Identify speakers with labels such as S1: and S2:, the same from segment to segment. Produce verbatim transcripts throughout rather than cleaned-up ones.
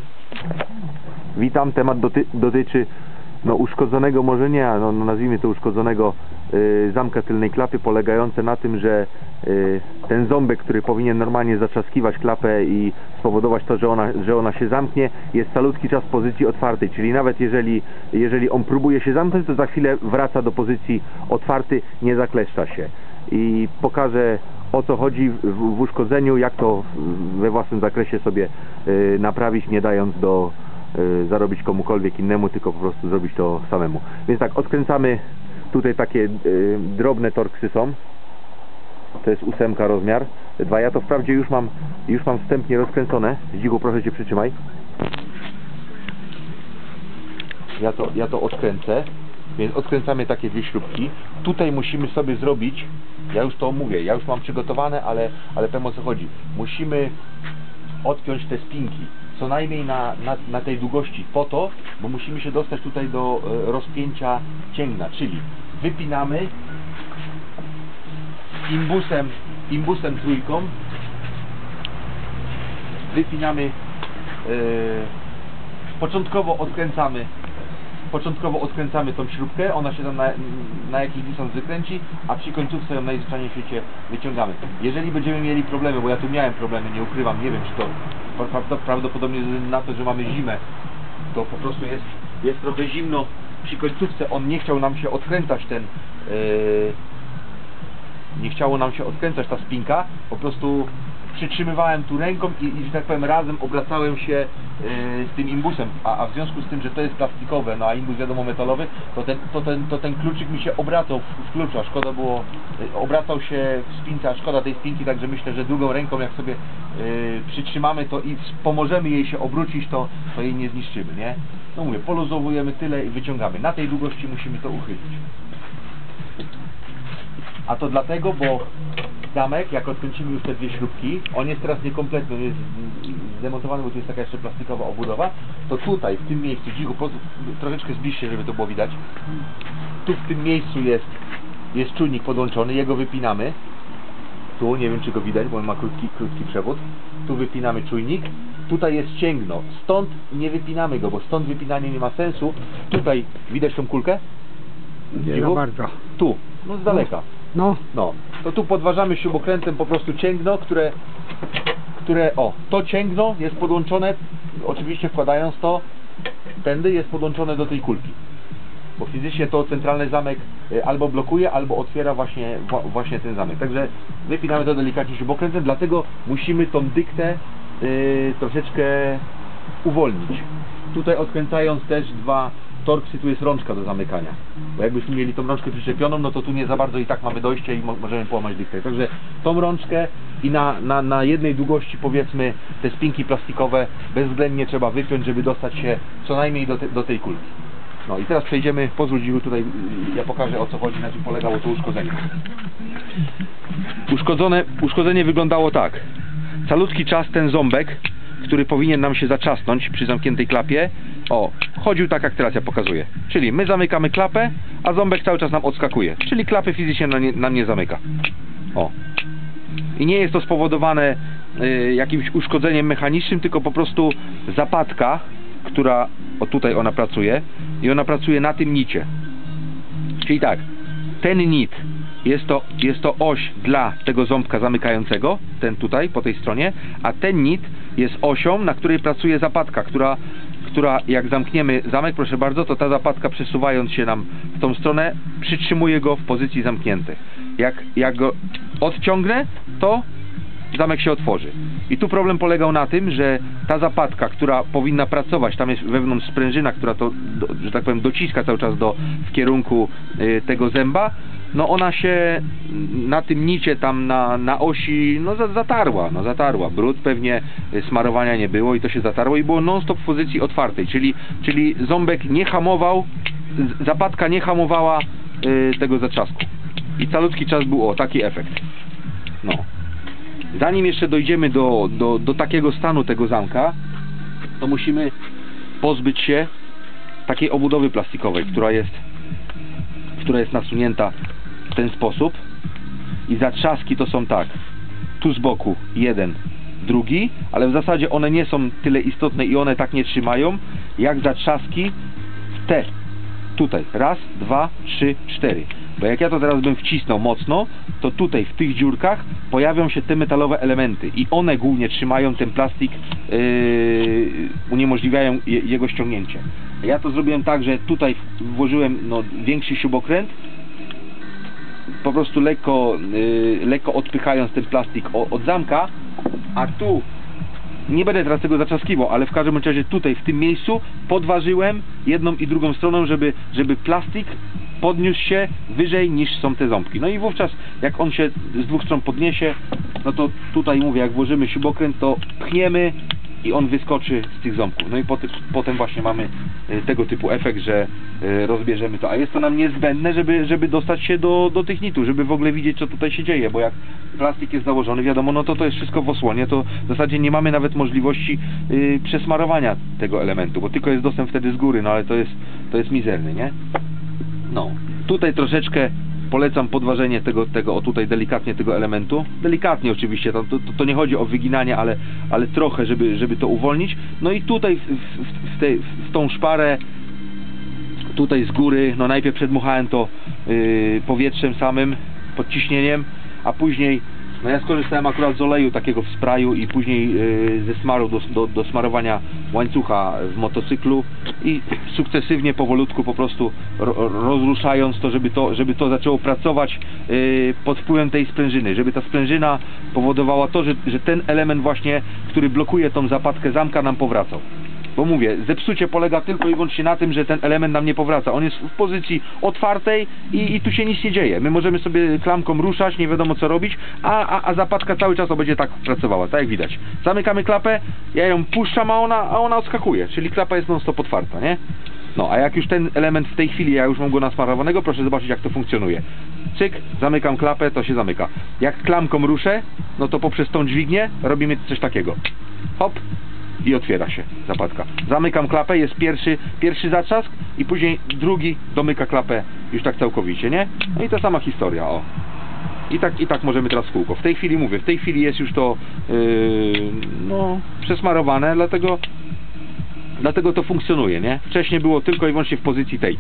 S1: Witam, temat doty dotyczy no, uszkodzonego, może nie, no, no, nazwijmy to uszkodzonego y, zamka tylnej klapy, polegające na tym, że y, ten ząbek, który powinien normalnie zatrzaskiwać klapę i spowodować to, że ona, że ona się zamknie, jest calutki czas w pozycji otwartej, czyli nawet jeżeli, jeżeli on próbuje się zamknąć, to za chwilę wraca do pozycji otwartej, nie zakleszcza się. I pokażę, o co chodzi w, w uszkodzeniu, jak to we własnym zakresie sobie y, naprawić, nie dając do y, zarobić komukolwiek innemu, tylko po prostu zrobić to samemu. Więc tak, odkręcamy. Tutaj takie y, drobne torksy są. To jest ósemka rozmiar dwa. Ja to wprawdzie już mam już mam wstępnie rozkręcone. Zdzichu, proszę cię, przytrzymaj. Ja to, ja to odkręcę. Więc odkręcamy takie dwie śrubki. Tutaj musimy sobie zrobić, ja już to mówię, ja już mam przygotowane, ale, ale powiem, o co chodzi. Musimy odpiąć te spinki co najmniej na, na, na tej długości, po to, bo musimy się dostać tutaj do e, rozpięcia cięgna, czyli wypinamy imbusem, imbusem trójką, wypinamy, e, początkowo odkręcamy Początkowo odkręcamy tą śrubkę, ona się tam na, na jakiś dystans wykręci, a przy końcówce ją najzwyczajniej w świecie wyciągamy. Jeżeli będziemy mieli problemy, bo ja tu miałem problemy, nie ukrywam, nie wiem, czy to prawdopodobnie na to, że mamy zimę, to po prostu jest, jest trochę zimno przy końcówce, on nie chciał nam się odkręcać ten, yy, nie chciało nam się odkręcać ta spinka, po prostu przytrzymywałem tu ręką i, i że tak powiem, razem obracałem się yy, z tym imbusem, a, a w związku z tym, że to jest plastikowe, no a imbus wiadomo metalowy, to ten, to ten, to ten kluczyk mi się obracał w, w kluczu, a szkoda było, yy, obracał się w spince, a szkoda tej spinki, także myślę, że drugą ręką jak sobie yy, przytrzymamy to i pomożemy jej się obrócić, to, to jej nie zniszczymy, nie? No mówię, poluzowujemy tyle i wyciągamy. Na tej długości musimy to uchylić. A to dlatego, bo zamek, jak odkręcimy już te dwie śrubki, on jest teraz niekompletny, on jest zdemontowany, bo tu jest taka jeszcze plastikowa obudowa, to tutaj, w tym miejscu, Dzichu, troszeczkę zbliż się, żeby to było widać, tu w tym miejscu jest, jest czujnik podłączony, jego wypinamy, tu, nie wiem czy go widać, bo on ma krótki, krótki przewód, tu wypinamy czujnik, tutaj jest cięgno, stąd nie wypinamy go, bo stąd wypinanie nie ma sensu, tutaj widać tą kulkę?
S2: Nie za bardzo.
S1: Tu, no z daleka.
S2: No.
S1: No, to tu podważamy śrubokrętem po prostu cięgno, które, które, o, to cięgno jest podłączone, oczywiście wkładając to, tędy jest podłączone do tej kulki. Bo fizycznie to centralny zamek albo blokuje, albo otwiera właśnie, właśnie ten zamek. Także wypinamy to delikatnie śrubokrętem, dlatego musimy tą dyktę yy, troszeczkę uwolnić. Tutaj odkręcając też dwa torksy, tu jest rączka do zamykania. Bo jakbyśmy mieli tą rączkę przyczepioną, no to tu nie za bardzo i tak mamy dojście i mo możemy połamać dyktę. Także tą rączkę i na, na, na jednej długości, powiedzmy, te spinki plastikowe bezwzględnie trzeba wypiąć, żeby dostać się co najmniej do, te, do tej kulki. No i teraz przejdziemy, pozwól Dzichu, tutaj ja pokażę, o co chodzi, na czym polegało to uszkodzenie. Uszkodzone, uszkodzenie wyglądało tak. Calutki czas ten ząbek, który powinien nam się zatrzasnąć przy zamkniętej klapie, o, chodził tak, jak teraz ja pokazuję. Czyli my zamykamy klapę, a ząbek cały czas nam odskakuje. Czyli klapy fizycznie nam nie, nam nie zamyka. O. I nie jest to spowodowane y, jakimś uszkodzeniem mechanicznym, tylko po prostu zapadka, która, o tutaj ona pracuje, i ona pracuje na tym nicie. Czyli tak, ten nit jest to, jest to oś dla tego ząbka zamykającego, ten tutaj po tej stronie, a ten nit jest osią, na której pracuje zapadka, która, która jak zamkniemy zamek, proszę bardzo, to ta zapadka, przesuwając się nam w tą stronę, przytrzymuje go w pozycji zamkniętej. Jak, jak go odciągnę, to zamek się otworzy. I tu problem polegał na tym, że ta zapadka, która powinna pracować, tam jest wewnątrz sprężyna, która to, do, że tak powiem, dociska cały czas do, w kierunku y, tego zęba, no ona się na tym nicie tam na, na osi no zatarła, no zatarła. Brud pewnie, smarowania nie było i to się zatarło i było non stop w pozycji otwartej, czyli, czyli ząbek nie hamował, zapadka nie hamowała y, tego zatrzasku. I calutki czas był, o, taki efekt. No. Zanim jeszcze dojdziemy do, do, do takiego stanu tego zamka, to musimy pozbyć się takiej obudowy plastikowej, która jest, która jest nasunięta w ten sposób. I zatrzaski to są tak, tu z boku jeden, drugi, ale w zasadzie one nie są tyle istotne i one tak nie trzymają, jak zatrzaski w te. Tutaj. Raz, dwa, trzy, cztery. Bo jak ja to teraz bym wcisnął mocno, to tutaj w tych dziurkach pojawią się te metalowe elementy i one głównie trzymają ten plastik, yy, uniemożliwiają je, jego ściągnięcie. Ja to zrobiłem tak, że tutaj włożyłem no, większy śrubokręt, po prostu lekko, yy, lekko odpychając ten plastik o, od zamka, a tu nie będę teraz tego zaczaskiwał, ale w każdym razie tutaj w tym miejscu podważyłem jedną i drugą stroną, żeby, żeby plastik podniósł się wyżej niż są te ząbki. No i wówczas jak on się z dwóch stron podniesie, no to tutaj mówię, jak włożymy śrubokręt, to pchniemy i on wyskoczy z tych ząbków. No i potem, potem właśnie mamy y, tego typu efekt, że y, rozbierzemy to. A jest to nam niezbędne, żeby, żeby dostać się do, do tych nitów, żeby w ogóle widzieć, co tutaj się dzieje, bo jak plastik jest założony, wiadomo, no to to jest wszystko w osłonie, to w zasadzie nie mamy nawet możliwości y, przesmarowania tego elementu, bo tylko jest dostęp wtedy z góry, no ale to jest, to jest mizerny, nie? No, tutaj troszeczkę polecam podważenie tego, tego o tutaj delikatnie tego elementu. Delikatnie oczywiście, to, to, to nie chodzi o wyginanie, ale, ale trochę, żeby, żeby to uwolnić. No i tutaj w, w, w, tej, w tą szparę, tutaj z góry, no najpierw przedmuchałem to yy, powietrzem samym, pod ciśnieniem, a później, no ja skorzystałem akurat z oleju takiego w sprayu i później yy, ze smaru do, do, do smarowania łańcucha w motocyklu i sukcesywnie, powolutku po prostu ro, rozruszając to, żeby to, żeby to zaczęło pracować yy, pod wpływem tej sprężyny, żeby ta sprężyna powodowała to, że, że ten element właśnie, który blokuje tą zapadkę zamka, nam powracał. Bo mówię, zepsucie polega tylko i wyłącznie na tym, że ten element nam nie powraca. On jest w pozycji otwartej i, i tu się nic nie dzieje. My możemy sobie klamką ruszać, nie wiadomo co robić, a, a, a zapadka cały czas będzie tak pracowała, tak jak widać. Zamykamy klapę, ja ją puszczam, a ona, a ona odskakuje, czyli klapa jest non stop otwarta, nie? No, a jak już ten element w tej chwili, ja już mam go nasmarowanego, proszę zobaczyć, jak to funkcjonuje. Cyk, zamykam klapę, to się zamyka. Jak klamką ruszę, no to poprzez tą dźwignię robimy coś takiego. Hop. I otwiera się zapadka. Zamykam klapę, jest pierwszy, pierwszy zatrzask i później drugi domyka klapę już tak całkowicie, nie? No i ta sama historia, o. I tak, i tak możemy teraz w kółko. W tej chwili mówię, w tej chwili jest już to yy, no, przesmarowane, dlatego dlatego to funkcjonuje, nie? Wcześniej było tylko i wyłącznie w pozycji tej.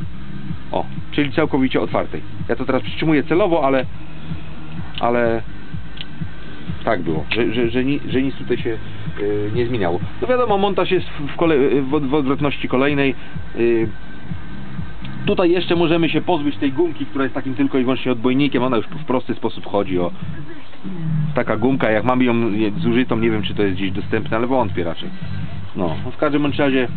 S1: O, czyli całkowicie otwartej. Ja to teraz przytrzymuję celowo, ale ale tak było, że, że, że, ni, że nic tutaj się yy, nie zmieniało. No wiadomo, montaż jest w, kole, w, w odwrotności kolejnej. Yy, tutaj jeszcze możemy się pozbyć tej gumki, która jest takim tylko i wyłącznie odbojnikiem. Ona już w prosty sposób chodzi. O taka gumka, jak mamy ją zużytą, nie wiem, czy to jest gdzieś dostępne, ale wątpię raczej. No, w każdym bądź razie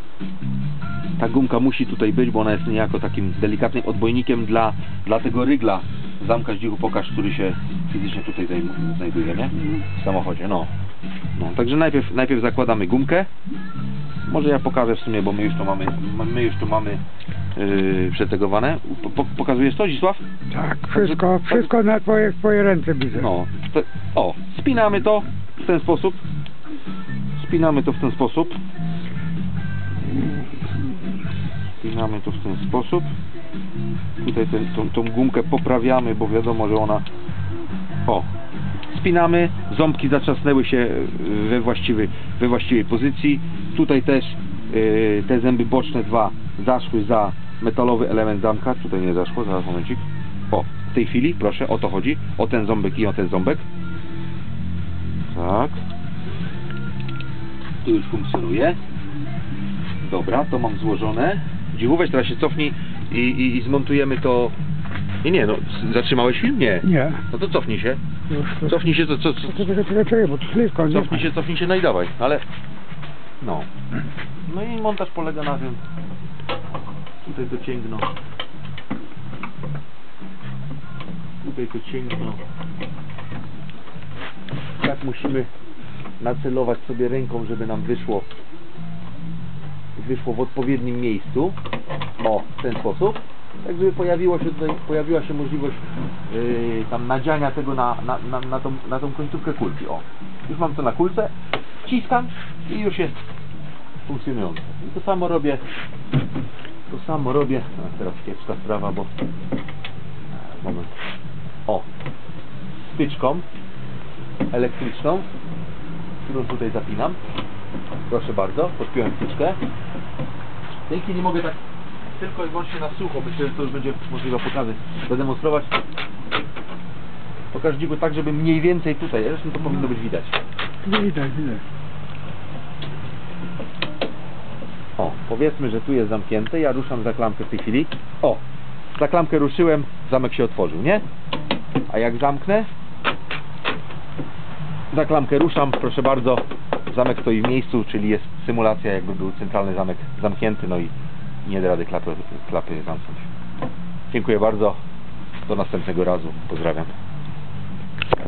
S1: ta gumka musi tutaj być, bo ona jest niejako takim delikatnym odbojnikiem dla, dla tego rygla zamka Zdzichu Pokaż, który się fizycznie tutaj znajduje, nie? W samochodzie, no. No, także najpierw, najpierw zakładamy gumkę. Może ja pokażę w sumie, bo my już to mamy, my już to mamy yy, przetegowane. Po, pokazujesz to, Zdzisław?
S2: Tak, wszystko, wszystko na twoje, twoje ręce widzę.
S1: No, to, o, spinamy to w ten sposób. Spinamy to w ten sposób. Spinamy to w ten sposób. Tutaj ten, tą, tą gumkę poprawiamy, bo wiadomo, że ona... O! Spinamy, ząbki zatrzasnęły się we właściwej, we właściwej pozycji. Tutaj też yy, te zęby boczne dwa zaszły za metalowy element zamka. Tutaj nie zaszło, zaraz momencik. O, w tej chwili, proszę, o to chodzi. O ten ząbek i o ten ząbek. Tak. Tu już funkcjonuje. Dobra, to mam złożone. Zdzichu, weź teraz się cofnij i, i, i zmontujemy to. Nie, nie, no zatrzymałeś film? Nie.
S2: Nie.
S1: No to cofnij się.
S2: Już, to...
S1: Cofnij się, to co? co, co...
S2: Czekaj, czekaj, czekaj, bo to ślisko, nie?
S1: Cofnij się, cofnij się, no i dawaj, ale. No. No i montaż polega na tym. Tutaj to cięgno. Tutaj to cięgno. Tak musimy nacelować sobie ręką, żeby nam wyszło wyszło w odpowiednim miejscu. O, w ten sposób. Tak, żeby pojawiło się tutaj, pojawiła się możliwość yy, tam nadziania tego na, na, na, na, tą, na tą końcówkę kulki. O, już mam to na kulce, wciskam i już jest funkcjonujące. I to samo robię, to samo robię, a teraz kiepska sprawa, bo moment. O, styczką elektryczną którą tutaj zapinam. Proszę bardzo, podpiąłem wtyczkę. W tej chwili mogę tak tylko i wyłącznie na sucho, myślę, że to już będzie możliwe pokazać, zademonstrować pokaźniku tak, żeby mniej więcej tutaj, zresztą to powinno być widać.
S2: Widać, widać.
S1: O, powiedzmy, że tu jest zamknięte, ja ruszam za klamkę w tej chwili. O, za klamkę ruszyłem, zamek się otworzył, nie? A jak zamknę, za klamkę ruszam, proszę bardzo, zamek stoi w miejscu, czyli jest symulacja, jakby był centralny zamek zamknięty, no i nie da rady klapy, klapy zamknąć. Dziękuję bardzo, do następnego razu, pozdrawiam.